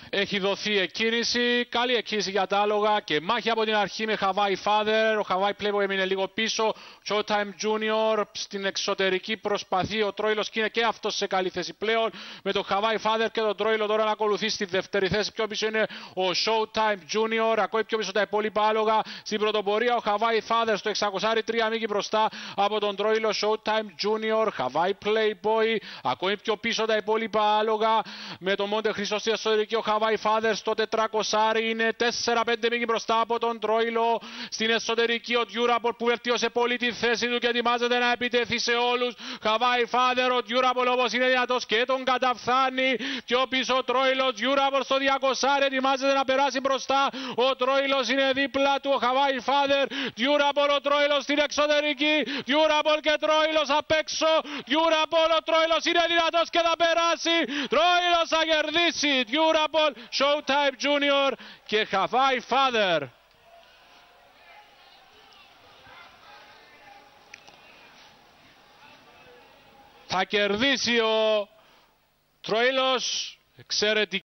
Έχει δοθεί εκκίνηση, καλή εκκίνηση για τα άλογα και μάχη από την αρχή με Hawaii Father. Ο Hawaii Playboy έμεινε λίγο πίσω. Showtime Junior στην εξωτερική προσπαθεί. Ο Τρόιλος είναι και αυτός σε καλή θέση πλέον. Με τον Hawaii Father και τον Τρόιλο τώρα να ακολουθεί στη δεύτερη θέση. Πιο πίσω είναι ο Showtime Junior. Ακόμη πιο πίσω τα υπόλοιπα άλογα. Στην πρωτοπορία ο Hawaii Father στο 603 μήκη μπροστά από τον Τρόιλο. Showtime Junior, Hawaii Playboy. Ακόμη πιο πίσω τα υπόλοιπα άλογα. Με τον Monte Cristo στη εσωτερική ο Hawaii Father στο 400 είναι 4-5 μήκη μπροστά από τον Τρόιλο. Στην εσωτερική ο Durable που βελτίωσε πολύ τη θέση του και ετοιμάζεται να επιτεθεί σε όλους. Hawaii Father, ο Durable όπως είναι δυνατός και τον καταφθάνει. Πιο πίσω ο Τρόιλος, Durable στο 200 ετοιμάζεται να περάσει μπροστά. Ο Τρόιλος είναι δίπλα του, ο Hawaii Father. Durable ο Τρόιλος στην εξωτερική. Durable και Τρόιλος απ' έξω. Durable ο Τρόιλος είναι δυνατός και θα περάσει. Τρόιλος θα κερδίσει. Durable, Showtime Junior και Hawaii Father. Θα κερδίσει ο Τρόιλος. Εξαιρετική.